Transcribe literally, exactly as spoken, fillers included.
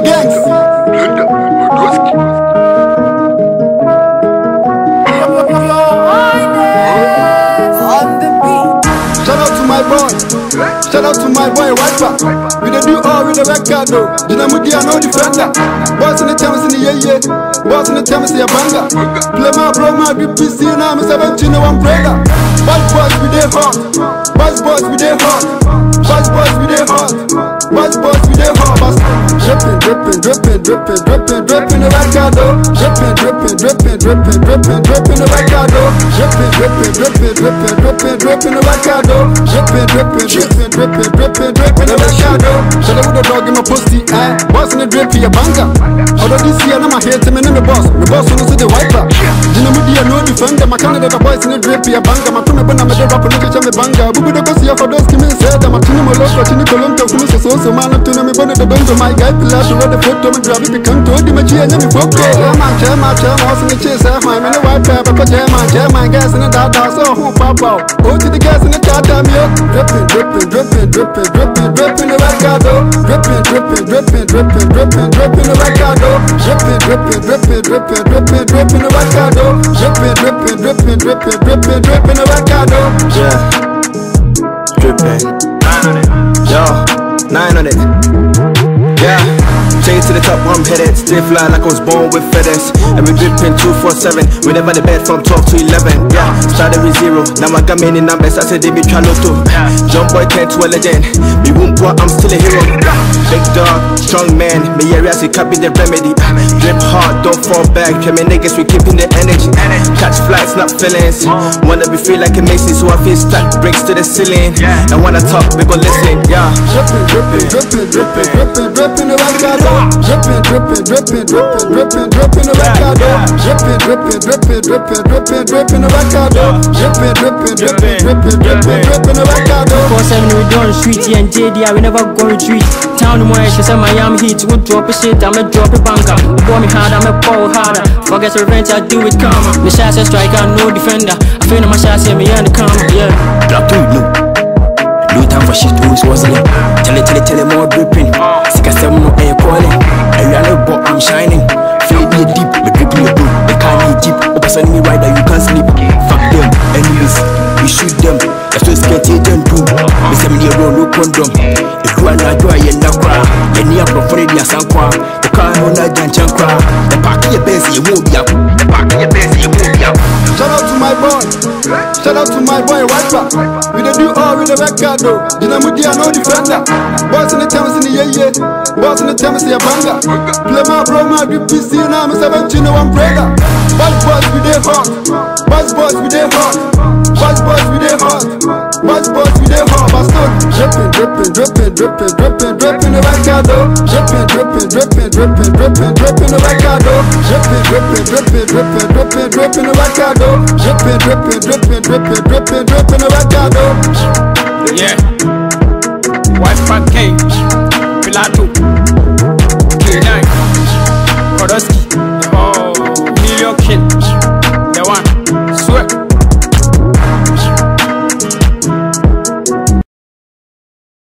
gangs. Shout out to my boy, shout out to my boy Wiper. We dey do all with the record though. Dinamudi I know defender. Boys in the times in the yeah yeah. Boys in the times in the banga. Play my bro, my B P C now. Me seventeen no umbrella. Bad boys we dey hot. Bad boys we dey hot. Bad boys we dey hot. Bad boys we dey hot. Dripping, dripping, dripping, dripping, dripping, dripping the record though. Dripping, dripping, dripping, dripping, dripping, dripping the record though. Dripping, dripping, dripping, dripping, dripping, dripping the record though. Dripping, dripping, dripping, dripping, dripping, dripping the record though. Should I with the dog in my pussy, eh? Boss in the drip for your banga. Although this year I'm a hate him and the boss. The boss on the Wiper. Dinamudi I know defender. My candidate the boys in the drip for your banga. My crew me when I'm a rapper, look at me banga. Bubu the boss here for those kids said I'm a tuna my local tuna colonto. Come so so man up to me bonnet the don't my guy. Pilar to the photo me grab it become to the machi and me fuck. Chairman, chairman, chairman, was in the chase. I'm in the white paper, but chairman, chairman, gas in the data. So who pop out? Oh to the gas in the chat time here. Dripping, dripping, dripping, dripping, dripping, dripping the record though. Dripping, dripping, dripping, dripping, dripping, dripping the record though. Dripping, dripping, dripping, dripping, dripping, dripping the record though. Dripping, dripping, dripping, dripping, dripping, dripping the record though. Yeah, dripping. Nine on it. Yo, nine on it. Yeah. Change to the top, I'm headed. Stay fly like I was born with feathers. And we dripping two four seven. We never the bed from twelve to eleven. Yeah, started with zero. Now I got many numbers. I said they be trying to. Jump boy turned to a legend. Me won't go, I'm still a hero. Big dog, strong man. Me areas, it can't be the remedy. Drip hard, don't fall back. Tell me niggas, we keeping the energy. Catch flights, not feelings. Wanna be free like a Macy, so I feel stuck. Breaks to the ceiling. And when I talk, we gon' listen. Yeah, dripping, dripping, dripping, dripping, dripping, dripping the record. Dripping, dripping, dripping, dripping, dripping, dripping the record. Dripping, dripping, dripping, dripping, dripping, dripping the record. Dripping, dripping, dripping, dripping, dripping, dripping the record. four seven we do on the street, yeah, and J D I we never go retreat. Town more she said Miami Heat, would drop a shit, I'm a drop a banker. Boy me hard, I'm a ball harder. Forget revenge, I do it karma. The shots a striker, no defender. I feel my shots here, me and the karma, yeah. Drop two, no. No time for shit, who's wasn't it? Tell it, tell it, tell it more dripping. Sick as seven more air calling. I really but I'm shining. Feel me deep, me dripping your blue. They can't need deep. Opa sending me right now, you can't sleep. Fuck them, enemies, we shoot them. That's what skate agent do. Me send me a roll, no condom. If you are not doing it, you're not cry. You're near for it, you're not cry. You can't hold that junk and cry. The park in your base, you won't be up. The park in your base, you won't be up. Shout out to my boy, shout out to my boy Wiper. We dey do all with the record though. Dinamudi I know defender. Boys in the times in the yeah yeah. Boys in the times in the banga. Play my bro, my B P C now. Me seventeen no umbrella. Bad boys we dey hot. Bad boys we dey hot. Bad boys we dey hot. Bad boys we dey hot. But still dripping, dripping, dripping, dripping, dripping, dripping the record though. Dripping, dripping, dripping, dripping, dripping, dripping the record though. Dripping, dripping, dripping, dripping, dripping, dripping the record though. Dripping, dripping, dripping, dripping, dripping, dripping the record though. Yeah. Wiper King.